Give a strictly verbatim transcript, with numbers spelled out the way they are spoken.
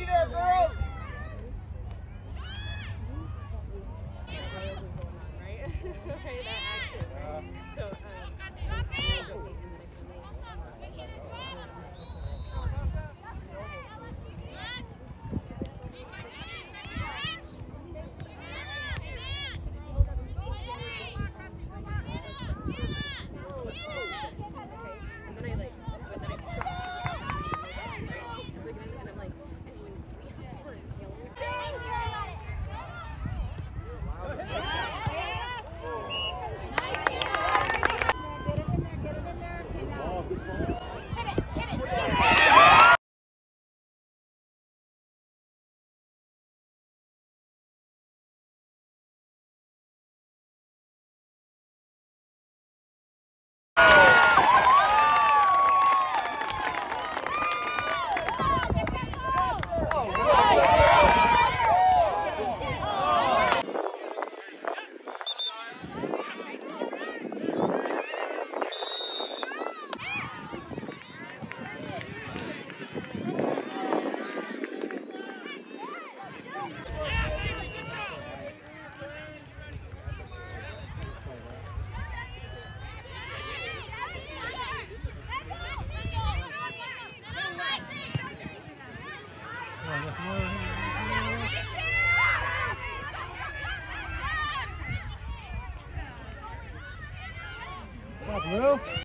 Be there, girls! Right, that action. Right? So, um, and then I like, so then I stopped. Right? So I get in and I'm like, and when we have words, you know, Stop, Lou.